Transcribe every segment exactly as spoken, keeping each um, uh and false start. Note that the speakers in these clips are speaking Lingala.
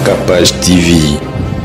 Capage T V.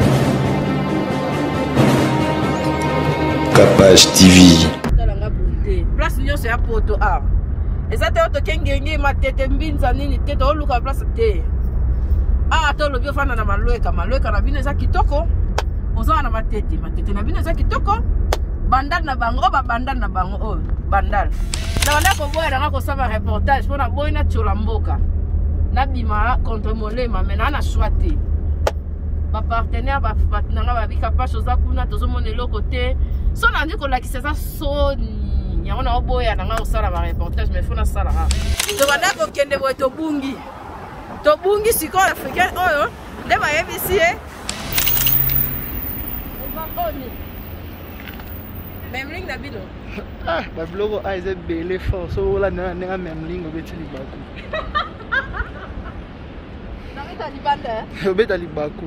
Capage T V. Place nyo se ya poto a. Eza te oto kengenge matete mbinza nini te to luka place te. Ah to lobi ofana na malweka malweka na bino eza kitoko. Oza na matete matete na bino eza kitoko. Bandal na bango ba bandal na bango o bandal. Na wala ko boya na ko sava reportage pona boy na chola mboka. Na bima contre molema mena na swati. Ba partenaire ba partenaire ba bika pa choza kuna tozo monelo côté. So na ndi ko lakisa za so ni ya ona oboya na nga osala ba reportage mais fona sala ha. To bana ko kende bo to bungi. To bungi siko africain oyo nde ba yebisi e. Memling na bino. Ah, ba blogo a eze bele fort so la na na memling obeti libaku. Na beta libanda. Obeta libaku.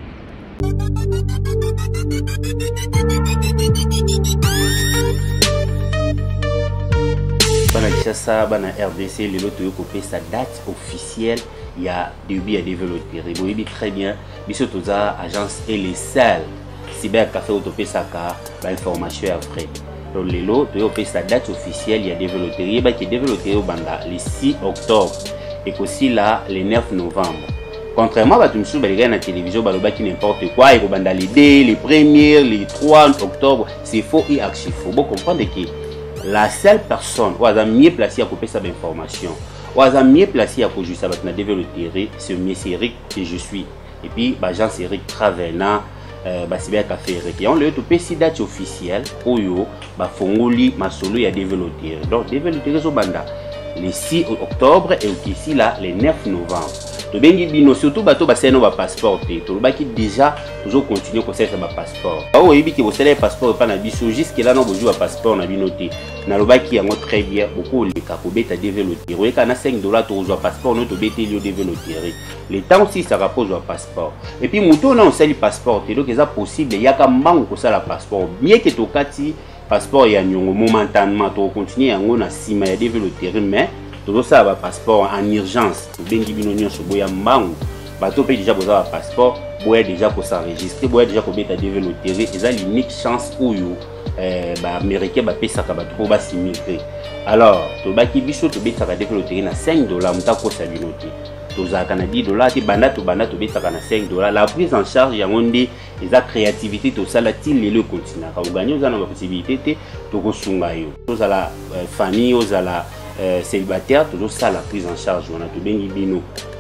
Bana Kishasa, bana R D C, le lot de copier sa date officielle. Il y a début à développer. Vous voyez très bien, Bissot Toza, agence et les salles. Cyber Café Autopé Saka, l'information après. Donc, le lot de copier sa date officielle. Il y a développé. Il y a développé au Banda le six octobre et aussi là le neuf novembre. Contrairement à tout ce que la télévision, qui n'importe quoi, il y a les deux, les premiers, les trois octobre, c'est faux et archi faux. Vous comprenez que la seule personne qui a mieux placé à couper cette information, qui a mieux placé à couper ça, c'est développer, c'est M. Eric que je suis. Et puis, Jean Eric Travena, Cyber Café Eric. Et on le tout si date officielle, Oyo, Fongoli, Masolo, il y a développé. Donc, développer au Banda le six octobre et ici là, le neuf novembre. To bengi bino surtout bato baseno ba passeport te to baki déjà toujours continuer ko faire ba passeport awo yebi ki bo sele passeport pa na biso jusque là no boju ba passeport na bino te na lobaki yango très bien beaucoup le ka ko beta développer we kana cinq dollars to zo passeport no to beta li développer le temps aussi ça rapose au passeport et puis muto na on sali passeport te donc ça possible yaka mbango ko sala passeport bien que to kati passeport ya nyongo momentanément to continuer yango na sima ya développer mais tout ça va passeport en urgence. Bengi binonio so boya mbangu. Bato pe déjà boza passeport, boya déjà ko s'enregistrer, boya déjà ko beta développer et ça l'unique chance où yo euh ba américain ba pesa ka bato ko ba s'immigré. Alors, to ba ki biso to beta ka développer na cinq dollars muta ko sa binoté. To za kana dix dollars ti banda to banda to beta ka na cinq dollars. La prise en charge ya ngonde eza créativité to sala ti lelo continent. Ka gagner za na possibilité te to ko sunga yo. To za la famille aux la Euh, célibataire, toujours ça la prise en charge. On a tout bien bino.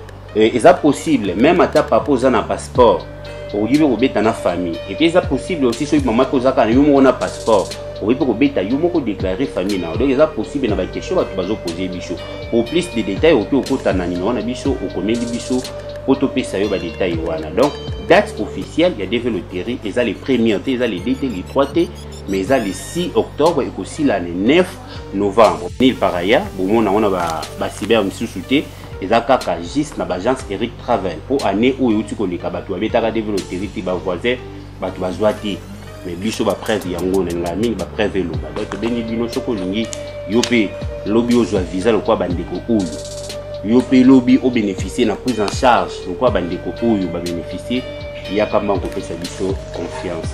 Et c'est possible, même à ta papa, on a un passeport. Pour vivre au bête dans la famille. Et puis c'est possible aussi, si maman pose un un passeport. Pour vivre au bête, il faut déclarer famille. Donc c'est possible, dans la question, tu vas poser bichot. Pour plus de détails, au plus au côté d'un numéro, on a bichot, au combien de bichot, pour topper ça, il y a des détails. Donc, date officielle, il y a développé, et ça les premiers, et ça les deux, les trois T. Mais ça le six octobre et aussi là le neuf novembre. Ni par ailleurs, bon on a on a ba ba cyber misusuté et ça kaka juste na agence Eric Travel pour année où tu connais ka bato abeta ka développer ti ba voisin bato bazwati mais biso ba preuve yango na mingi ba preuve lo ba donc beni bino soko lingi yope lobby ozwa visa le kwa bandeko oyo yope lobby au bénéficier na prise en charge le kwa bandeko oyo ba bénéficier il y a comment ko pesa biso confiance.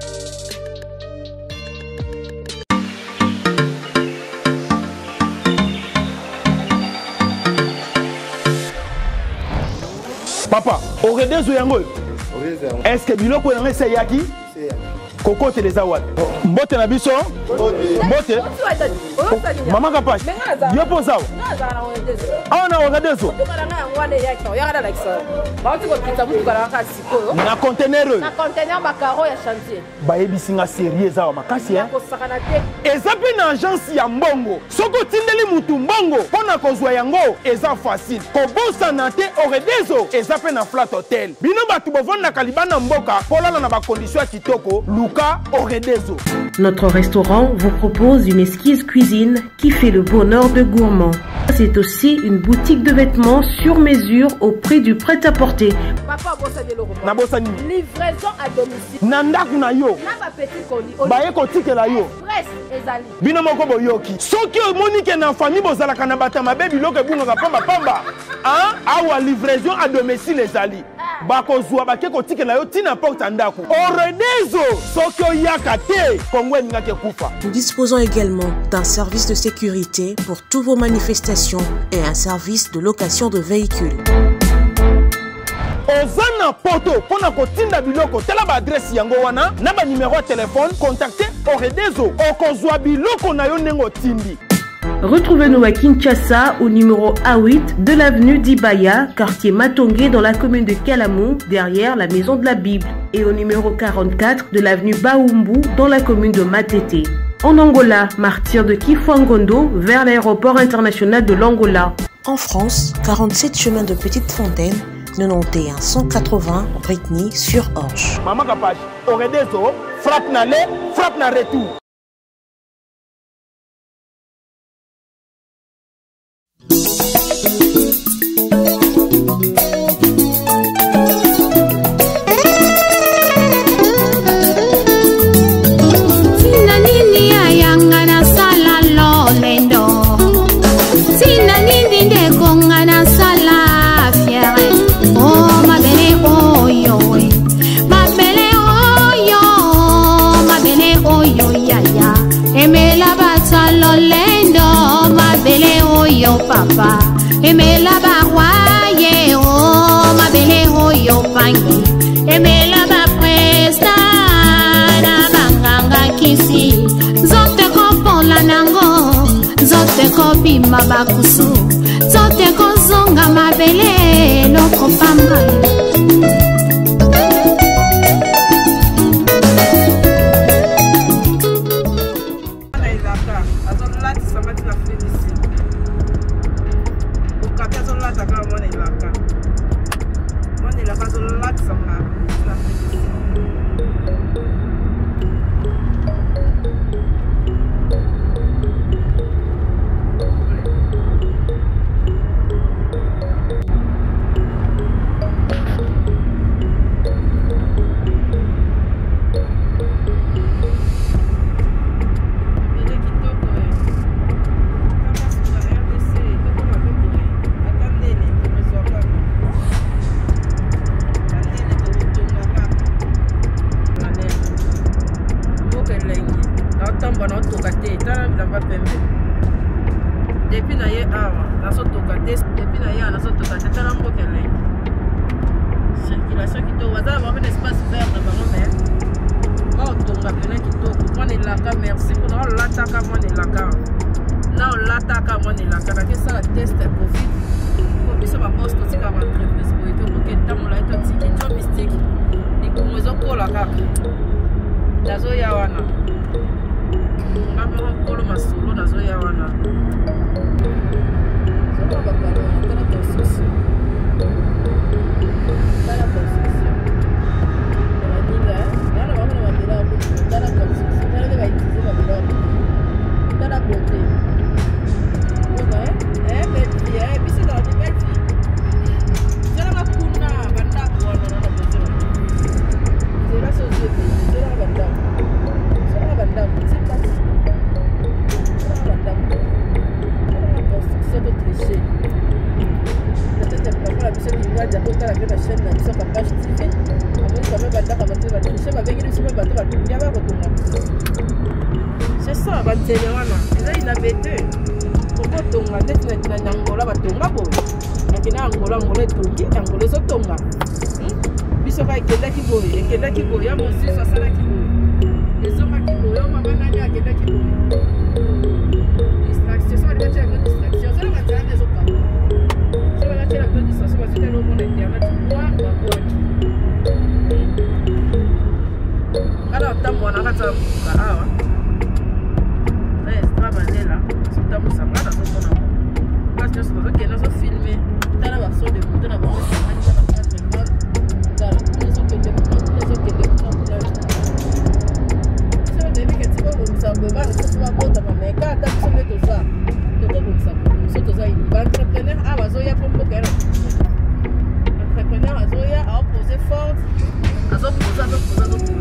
Papa, au redezo yango. Est-ce que biloko yango c'est yaki? Koko te les awad. Mbote na biso? Mbote. Mama Capage. Yo posa. Ah na au redezo. Na conteneur. Na conteneur bakaro ya chantier. Ba ebisinga sérieux za makasi hein. Ezape na agence ya mbongo. Soko tindeli mutu mbongo pona kozwa yango eza facile. Kobosa na te au redezo ezape na flat hotel. Bino batu bovanda kalibana mboka polala na ba condition ya kitoko. Notre restaurant vous propose une exquise cuisine qui fait le bonheur de gourmands. C'est aussi une boutique de vêtements sur mesure au prix du prêt-à-porter. Livraison à domicile. Nandak na yo. Na petit colis. Baye kotike la yo. Express ezali. Bino moko boyoki. Soki monique na famille bozala kana bata mabe biloko bunga pamba pamba. Hein? Awa livraison à domicile ezali. bakozwa bake kotikela yo tina porte ndako oredezo soki oyaka te kongo eningaki kufa. Nous disposons également d'un service de sécurité pour toutes vos manifestations et un service de location de véhicules. Ozana poto pona kotinda biloko tela ba adresse yango wana na ba numéro de téléphone contactez Oredezo okozwa biloko na yo nengo tindi. Retrouvez-nous à Kinshasa au numéro A huit de l'avenue d'Ibaya, quartier Matongé dans la commune de Kalamou, derrière la maison de la Bible, et au numéro quarante-quatre de l'avenue Baoumbu dans la commune de Matete. En Angola, martyr de Kifuangondo vers l'aéroport international de l'Angola. En France, quarante-sept chemin de Petite Fontaine, quatre-vingt-onze cent quatre-vingts Britney sur Orge. Maman Kapage, Oredezo, frappe na le, frappe na retour. Papa, aimez la baroye, oh, ma belle, oh, yo, pangi, aimez la bapresta, na banganga kisi, zote ko la nango, zote ko bima bakusu, zote ko zonga ma belle, loko pamba. Depuis na ye awa, na so toka test, depuis na ye na so toka test, na mbo kele. Circulation qui to waza avoir un espace vert na bango mais. Ba otonga pena qui to, moi ne laka merci pour na lataka moi ne laka. Na lataka moi ne laka, na ke ça test Covid. Ko biso ba poste tika ba entreprise ko eto ko ke tamola eto tiki to mistake. Ni ko mozo ko la ka. Dazo ya wana. Ngaba ko lo masolo dazo ya wana. C'est ça, il a bêté. Pourquoi Tonga, peut-être que Angola va Tonga, mais Angola, Angola, Tonga, Angola, so Tonga. Biso va ekenda ki boye, ekenda ki boye, ya mosi so sala ki boye. Les hommes qui boye, on m'a banani ekenda ki boye. Distraction, ça va être une distraction. Ça va être des autres. Ça va être une distraction parce que le monde est internet, moi, moi, moi. Alors, tant qu'on a raté ah ouais. Travailler là, c'est un peu ça. Là, dans son nom. Parce que c'est vrai qu'il y a des films. Dans la version de monter la version de monter dans la maison de les autres qui les ça veut dire que tu vas comme ça, mais va ça va pas dans mais quand tu as fait tout ça, tu vas comme ça. C'est tout ça, il va entrepreneur à Vazoya pour beaucoup qu'elle. Entrepreneur à Zoya a opposé fort. À opposé à opposé à opposé.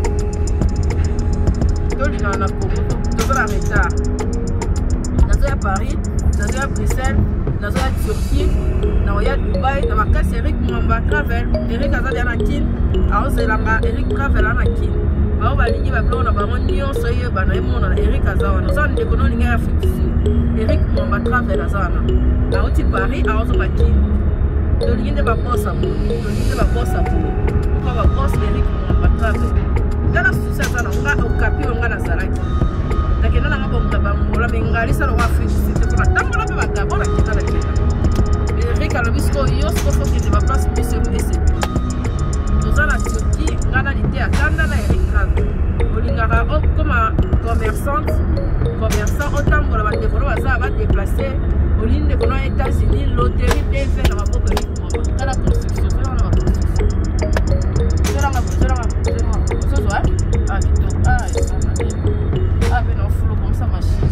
Tout le monde a pour tout ça la retard. Dans à Paris, dans à Bruxelles, nazo ya Turquie na oya Dubai na makasi Eric Mwamba Travel Eric azali na kin aozelanga Eric Travel na kin bao balingi bablo na bango nyonso ye bana emona na Eric azawa na zone de kono linga ya fitisi Eric Mwamba Travel azana aoti Paris aozo makin tolingi nde babosa mo tolingi nde babosa mo kwa babosa Eric Mwamba Travel dana susa sana nga okapi nga na zaraki lakini na ngabo mtabangola mengalisa wa fitisi te kuna tambola be bagabo na kitala kita Eric alobisko yosko foki ne ba place mission ese tozana Turquie ngana lite akanda na Eric Travel olingaka comme commerçante commerçant otambola ba dekoro baza ba déplacer olinde kono États-Unis loterie bien fait na maboko Eric Mwamba kala construction fait na construction sera ma sera ma so so ah kito ah ah ben on fout comme ça machine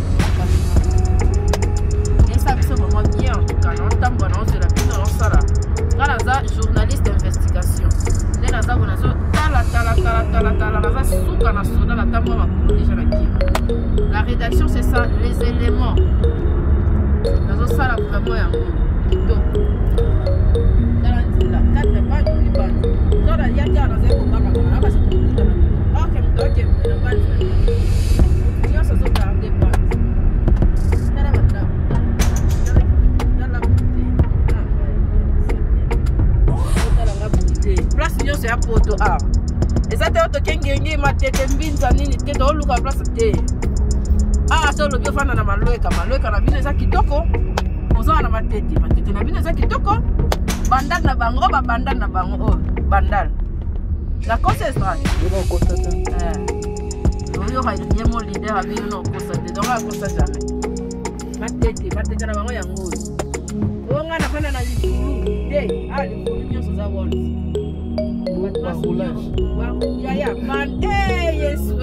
et ça c'est vraiment bien en tout cas non tambo non c'est la plus dans sala kana za journaliste d'investigation les naza bona so tala tala tala tala tala naza suka na soda la tambo ma déjà la qui la rédaction c'est ça les éléments nazo sala vraiment ya kito dans la quatre pas du ban dans la ya ya naza ko kama kama ba c'est tout ok ok le ban yo ça so garder ban tala banda place nyonso ya poto a eza te oto kengenge matete mbinza nini te tooluka place te a tolobi ofanda na malweka malweka na bino eza kitoko ozawa na matete matete na bino eza kitoko bandal na bango o babandal na bango oyo bandal na kosa estrate oyo ye mo lider abino na okosa te donc akosa jamais matete matete na bango yango oyo oyo nga nafanda na likulu te a likulu nyonso za wol ya ya man eh yesu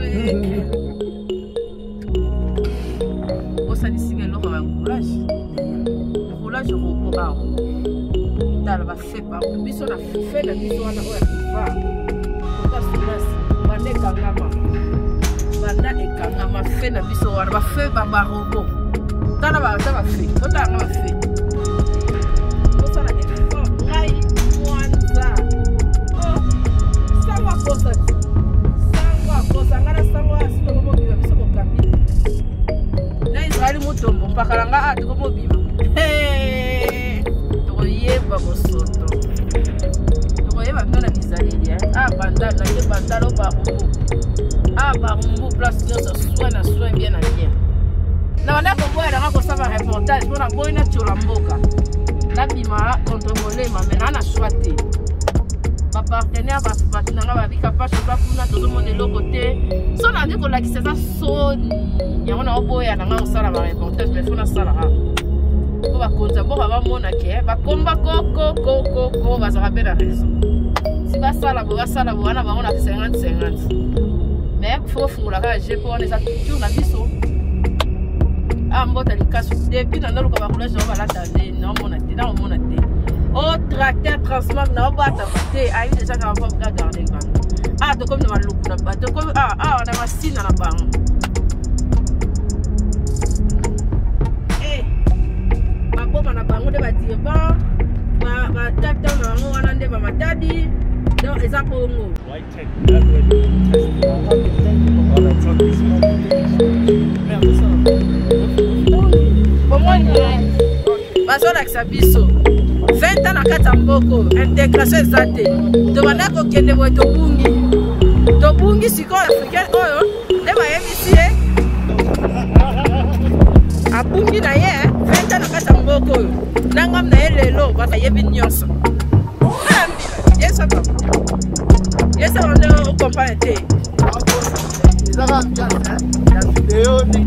osalisika eloko ya courage courageoko awa tala bafe partout biso na fe na biso wana oyo ya kiva kota solasi banda ekangama banda ekangama fe na biso wana bafe barobo tala baza bafe otalanga bafe osala effort ngai mwanza sango akosa sango akosa ngana sango asitoko mobima biso kokapi na Israeli mutombo mpakalanga a toko mobima tokoyeba bosoto tokoyeba bino na bizaleli a bandal na ye bandal o barumbu a barumbu place nyonso soin na soin bien na bien na banda koboyelanga kosala reportage mpona boyi na tiola mboka nabima contremolema mena na shwa te bapartenaire bato nanga babika pashe bakuna tozomona eloko te so nandi kolakisa eza soni yango na oboya nanga kosala bareportage me fo nasalaka po bakonza mboka bamona ke bakomba kokokokoko bazaka mpe na raison si basala bo basala bo wana bango na cinquante cinquante me fo fungolaka je mpo wana eza toujours na biso a mbota likaso depuis nandaluka bakolage ao balata nde naomona te naomona te o tracteur transmark na obata te ayi déjà ka va ka garder bango ah to comme na maluku na bato comme ah ah na masina na bango eh bakoma na bango de ba dire ba ba ba tap down na bango wana nde ba matadi donc eza pongo white tech that way bazolakisa biso vingt ans na kati ya mboko intégration eza te tobanda kokende boye tobungi tobungi sikoyo africaine oyo nde bayebisi ye abungi na ye vingt ans na kati ya mboko oyo nangam na ye lelo bayebi nyonso ambila yesaka yesaka nde okompane te ezaka na video ni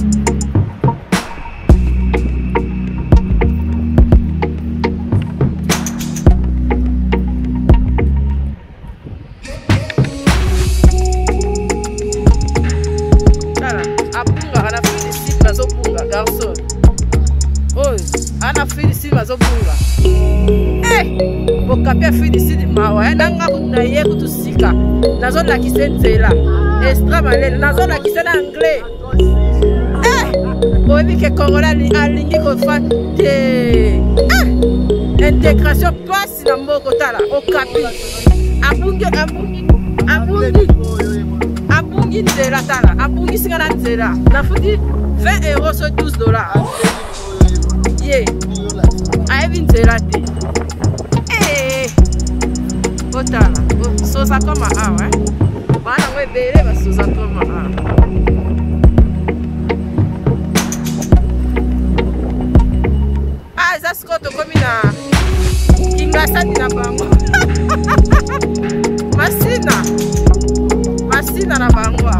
bokapi afilisidi mawa nanga kunaye kutusika nazolakisa nzela extra malele nazolakisa na anglais eh oyebi ke Corolla alingi kofa te intégration pasi na moko tala okapi abungi abungi abungi abungi nzela tala abungi singa na nzela nafuti vingt euros sur douze dollars ye ayebi nzela te eh otala soza koma awa bana ngo ebele basoza koma awa. Ah, ça c'est comme na kingasani na bango. Masina. Masina na bango.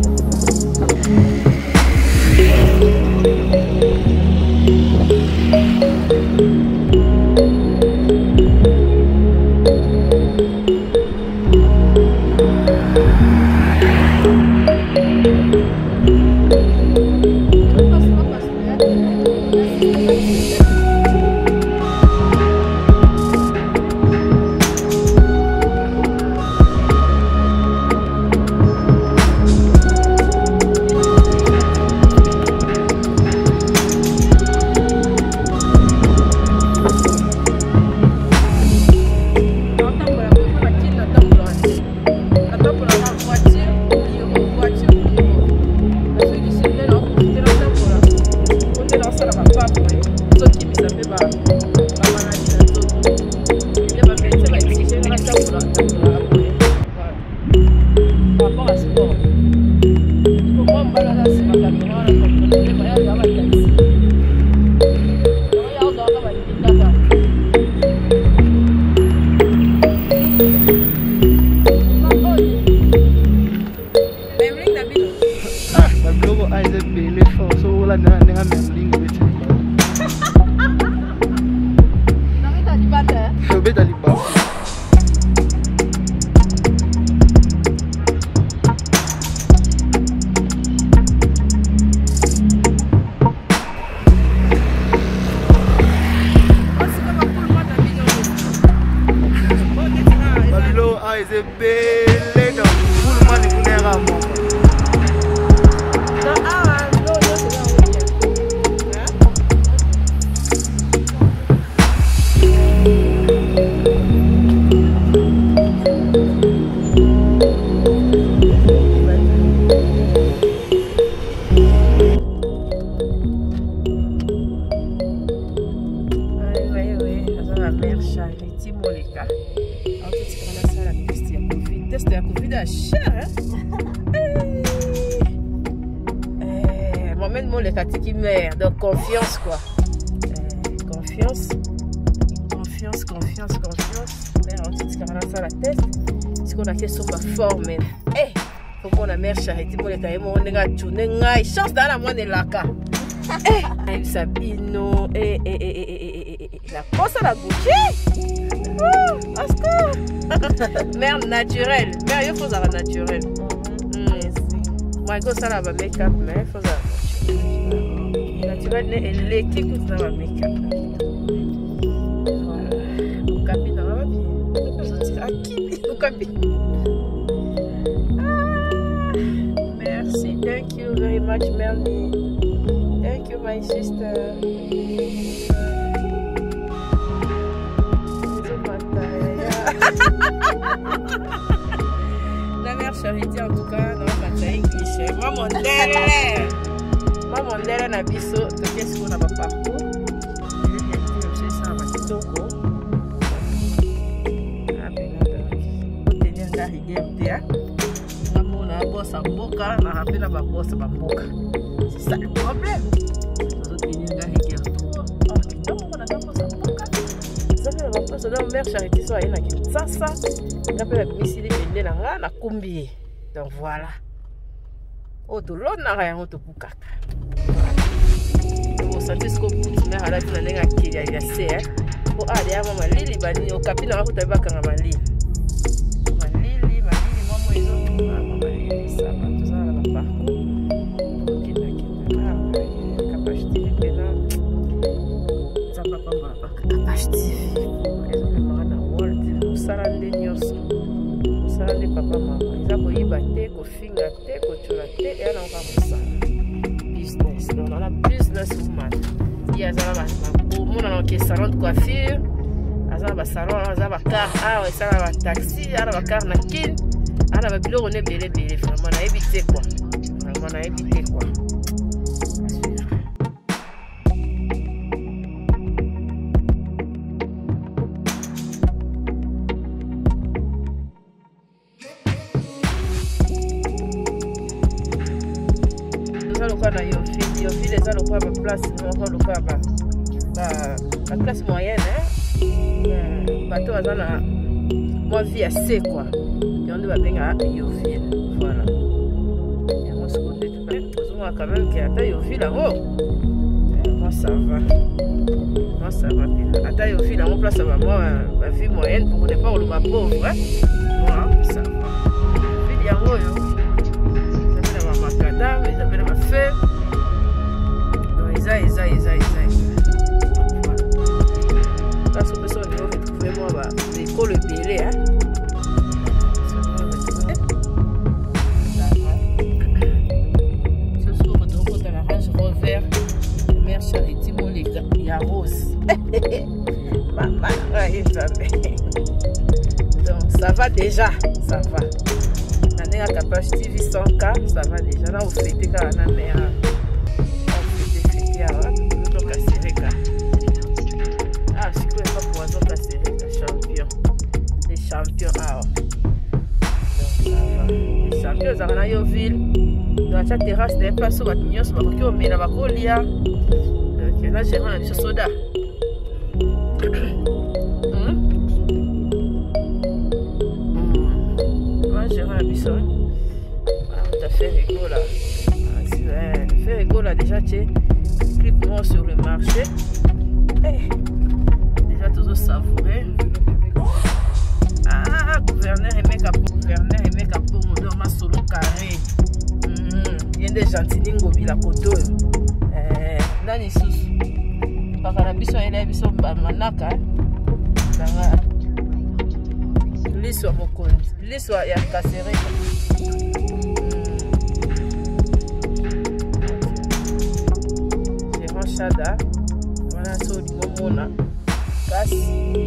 Donc confiance quoi. Euh, confiance. Confiance, confiance, confiance. Mère, on dit qu'on a ça la tête. C'est qu'on a fait sur ma forme. Eh, faut qu'on a mère charité pour les cahiers. On est gâté, on est gâté. Chance dans la moine de l'aka. Eh, Sabino. Eh, eh, eh, eh, eh, eh, la poste à la bouche. Oh, asco. Mère naturelle. Mère, il faut ça naturel. Moi, je ça là, ma make-up, mais il faut ça. Naturel, elle est qui coûte dans ma make-up. Voilà. Mon capi dans ma vie. À qui? Mon capi. Merci. Thank you very much, Melanie. Thank you, my sister. La mère Charité, en tout cas, dans la bataille cliché. Maman, derrière. Maman, derrière, na biso, qu'est-ce qu'on a pas partout? Je vais bien dire, c'est ça, ma kitoko. Ah, ben, donc, pour tenir la rigueur, maman, on a un boss à boca, on a rappelé la boss à boca. C'est ça le problème. Pour tenir la rigueur. Oh, putain, on a un boss à boca. Ça fait la boss, on a une mère Charité, soit une qui ça, ça. On appelle la missile, il est là, la combi. Donc voilà. Oh, de l'autre, on a rien de tout caca. Vous sentez ce que vous avez à la fin de l'année qui est à serre. Pour aller à ma lili, bani, au capine, on va vous avoir ma lili. Ma lili, ma lili, maman, ils ont. Ma lili, ça va, tout ça, on va parcours. Ok, d'accord. Capacité, maintenant. Ça va pas, capacité. Ils ont le mal à World. Nous salons des news. Nous salons des papa, maman. Ils ont eu batté, ko finga té, ko chula té, et on va moussa. Business. Donc, on a business. business woman. Il y a un salon de coiffure, un salon, un car, un taxi, un car nakin, un bureau, on est belé, belé. Vraiment, on a évité quoi. Vraiment, on a évité quoi. Il y a une place, la classe moyenne, hein? Bateau a la moi vie assez quoi. Et on doit bien à Yoville, voilà. Et moi ce qu'on dit tout bête, on voit quand même qu'il y a Yoville là-haut. Moi ça va, moi ça va bien. À Yoville là, on place à moi ma vie moyenne pour ne pas on va pauvre, hein? Moi ça va. Puis il y a moi yo. Ça fait la macadam, ils appellent ma fée. Isa, isa, isa, isa. Là, ce que ça, on va retrouver moi, l'école belé, hein. Ce soir, on retrouve dans la Range Rover, la mère Charity, mon les gars, il y a Rose. Maman, ouais, donc, ça va déjà, ça va. On a un capacité de cent K, ça va déjà. Là, on fait des cas, on a un meilleur. Ah, je ne connais pas poison cassé, champion. Les champions, ah. Donc, ça va. Les champions, ça va dans ville. Dans la terrasse, des places où on va se faire, mais là, on va lire. Donc, là, j'ai un petit soda. Moi, j'ai un petit soda. On t'a fait rigolo là. Fait rigolo là, déjà, tu es. Clip-moi sur le marché. Hey. Déjà toujours savouré. Ah, gouverneur et mec à gouverneur et mec à pour mon doigt ma solo carré. Il y a des gentils n'ingobi la koto. Eh, dans les sous. Parce que la biso elle est biso manaka. Danga. L'histoire mon compte. L'histoire il y a casséré. Chada, voilà so di momona kasi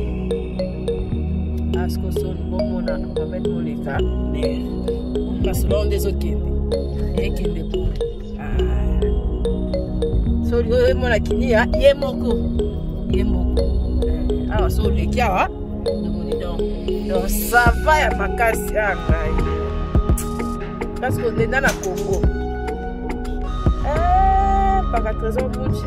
asko so di momona on va mettre mon leka mais parce que là on des autres et qui des pour ah so di mo la kini ya ye moko ye moko ah so le kia wa donc ça va ya makasi ah parce qu'on est dans la Congo. Par la trésor mouche.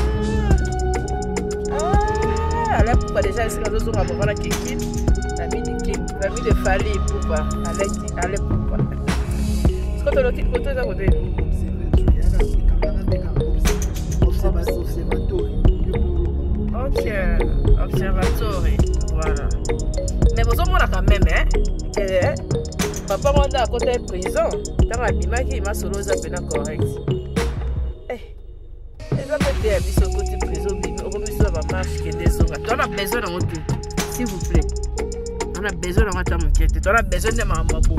Ah, là, pourquoi déjà, ici, nous avons avoir la kékine. La vie de Kim, la vie de Fali, pourquoi? Allez, pourquoi? Est-ce que tu as le petit côté à côté? Ok, observatoire. Voilà. Mais vous avez quand même, hein? Papa m'a dit à côté de prison. Dans la bima qui m'a solo, ça peut être correct. Sur côté prison, on a besoin d'un autre, s'il vous plaît. On a besoin d'un autre, on a besoin de ma maman.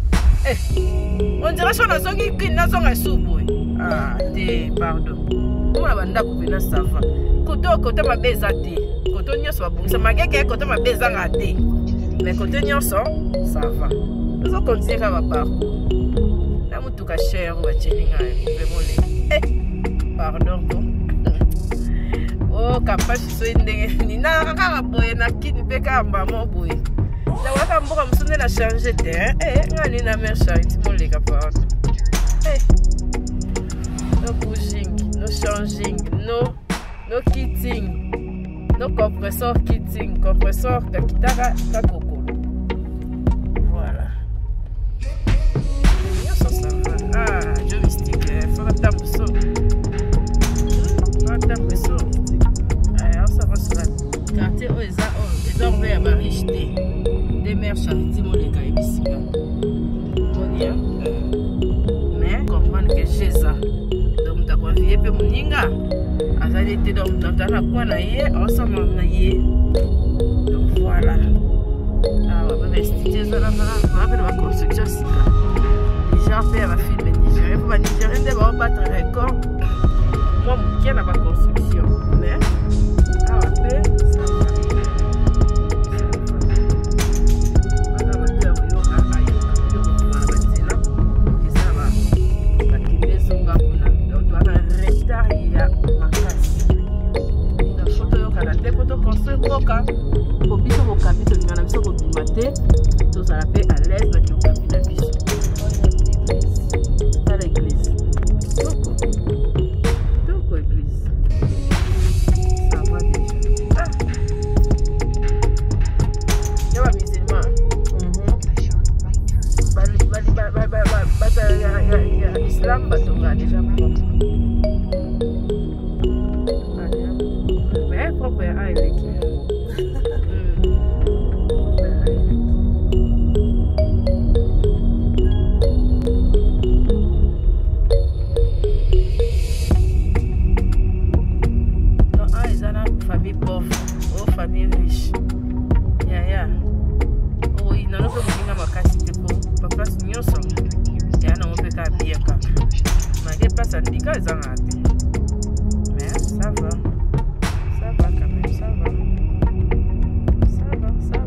On dirait que on a zongi qui n'a pas soupe. Ah, pardon. On a banda coupé ça va. Côté côté ma bezate. Côté n'y a soit bon. Ça m'a dit que côté ma bezangate. Mais côté n'y a ça, ça va. Nous allons continuer à va parcours. Là, on touche cher, on va tenir à pardon. Oh, capable de se dire, ni na kaka boye na kini pe ka maman boye. Na waka mboka msone na changer de, eh, ngani na mère Charity mon les capable. Eh. No pushing, no changing, no no kitting. No compressor kitting, compressor ka kitaka ka kokolo. Voilà. Bien ça ça va. Ah, je mystique, faut attendre ça. Faut attendre ça. Quartier où ils ont ouvert ma richeté. Des mères Charity, mon les gars, ici. Mais comprendre que j'ai ça. Donc, tu as confié pour mon ninga. Azali était dans la coin naïe, ensemble naïe. Donc voilà. Ah, on va restituer ça là, on va faire la construction. Déjà, on fait la film nigérienne. Pour la nigérienne, on va battre un record. mwa mokie na baconstruction mais awa mpe wana bato ya koyoka ayoka yo kotuma na banzela eza bakende ezonga kuna donc wana retard ya makasi na foto oyokana te po toconstruire mboka po biso bokambi tolinga na biso kobima te tozala mpe à l'aise na kiokambi na biso tala église toko toko église ça va déjà ah ya ba musulman bata ya islam batonga déjà propre mais propre ya ayeleki syndicat ils en raté. Mais ça va. Ça va quand même, ça va. Ça va, ça va.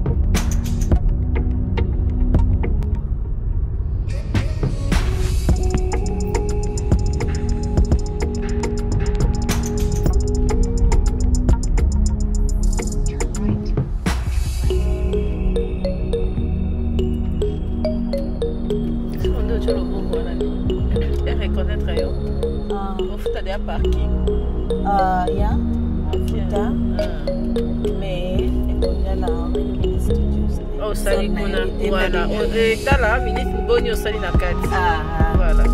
Reconnaître yo. Ah. Au foot à parking. Ah, yeah. Okay. Ah. Mais il y a la mini studios. Oh, sali kuna. Voilà. Et t'as la minute bonio sali na kati. Ah. Voilà.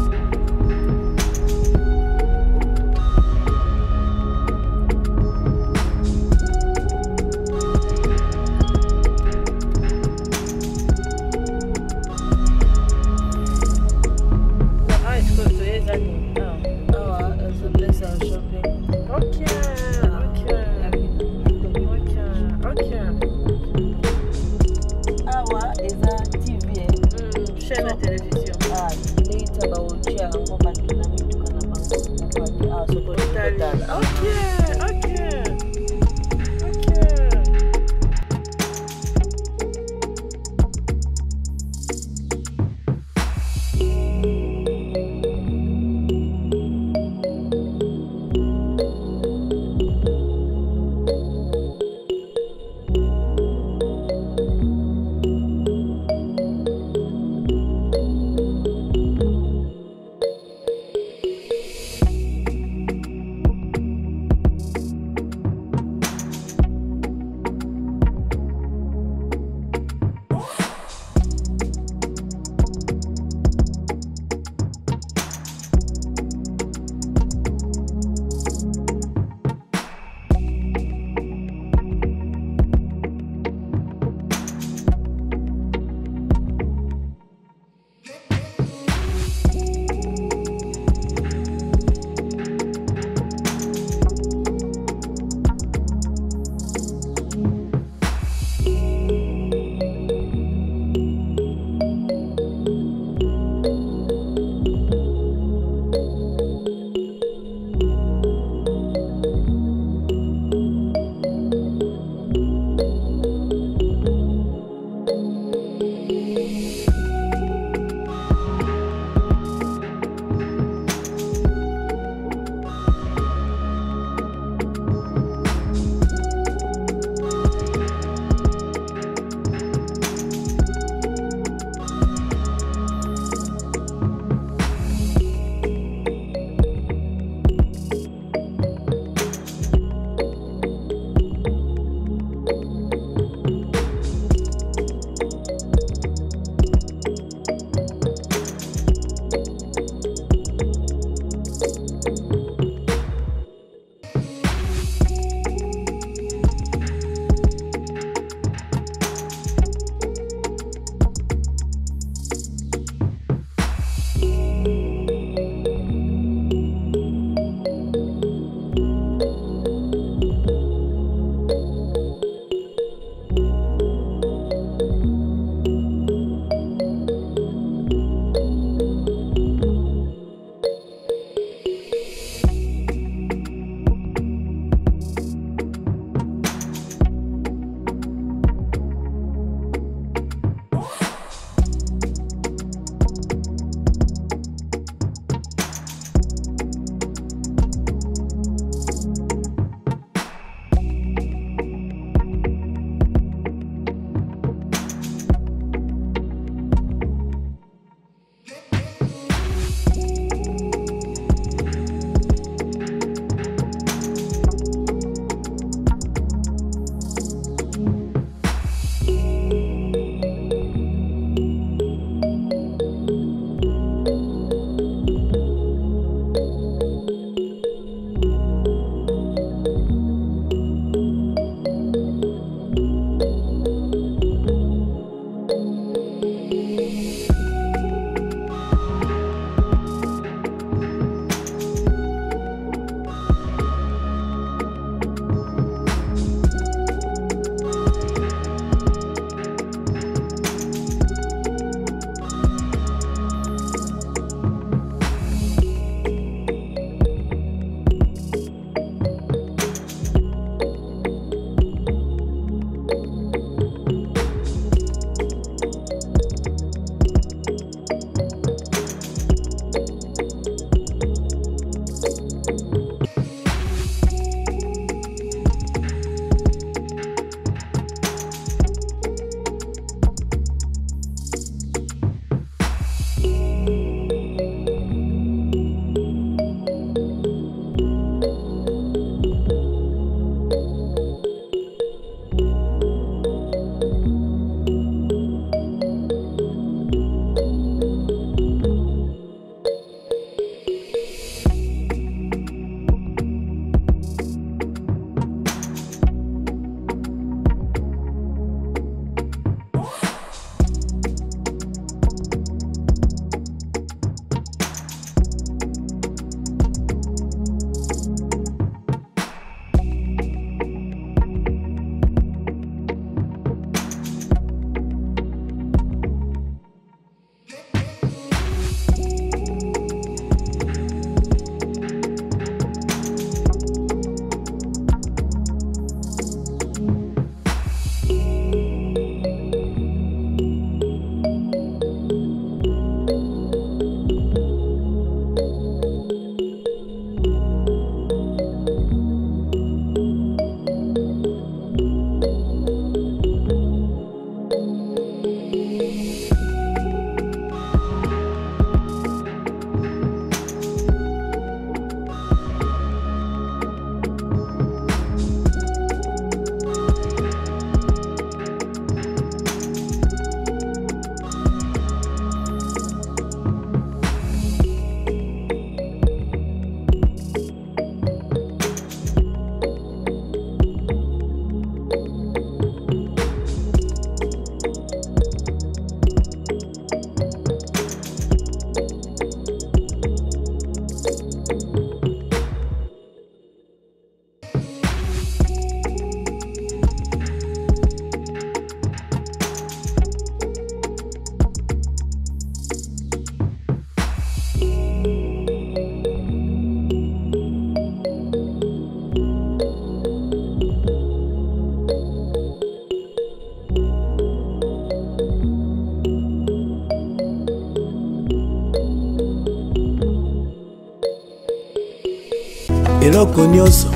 eloko nyonso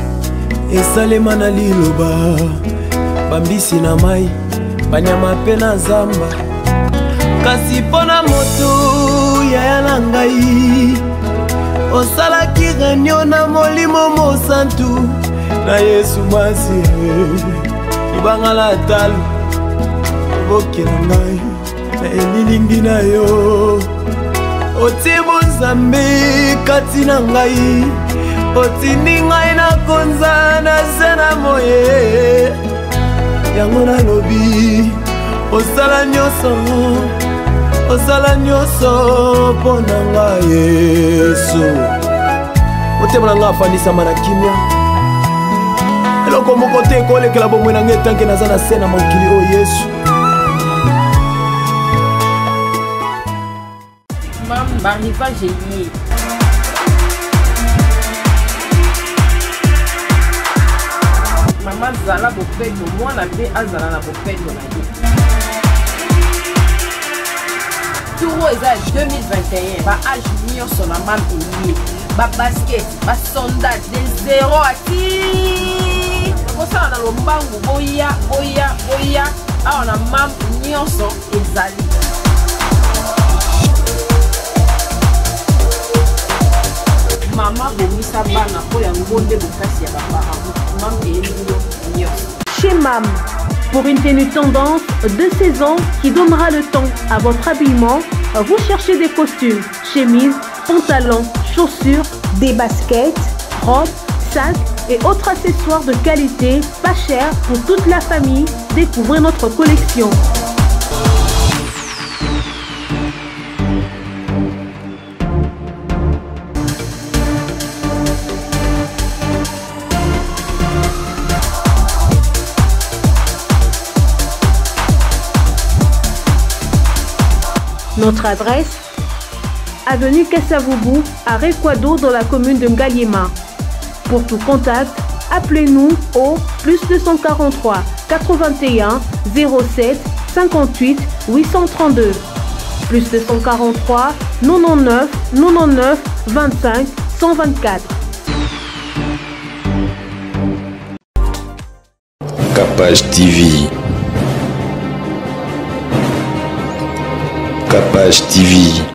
esalema na liloba bambisi na mai banyama mpe na zamba kasi mpona moto yaya na ngai osalaki renio na molimo mosantu na yesu masi libangala talo obokela ngai na elilingi na yo otie bonzambe kati na ngai otindi ngai na konza na se na moye yango nalobi osala nyonso osala nyonso mpo na ngai yesu motema na ngai afandisama na kimia eloko moko te ekolekela bomoi na ngai etanke naza na se na mokili oyo yesu barrivage lié. Maman zala bopeto, moi na pe azala na bopeto na ye. Touro eza deux mille vingt et un, ba âge nyonso na mam lié. Ba basket, ba sondage, des zéro à ti. Kosala na lombangu boya, boya, boya. Awa na mam nyonso ezali. Chez Mam, pour une tenue tendance de saison qui donnera le ton à votre habillement, vous cherchez des costumes, chemises, pantalons, chaussures, des baskets, robes, sacs et autres accessoires de qualité, pas cher pour toute la famille. Découvrez notre collection. Notre adresse, avenue Kassavoubou, à Rekwado dans la commune de Ngaliema. Pour tout contact, appelez-nous au plus deux cent quarante-trois quatre-vingt-un zéro sept cinquante-huit huit cent trente-deux. Plus deux cent quarante-trois quatre-vingt-dix-neuf quatre-vingt-dix-neuf vingt-cinq cent vingt-quatre. Capage T V. Capage T V.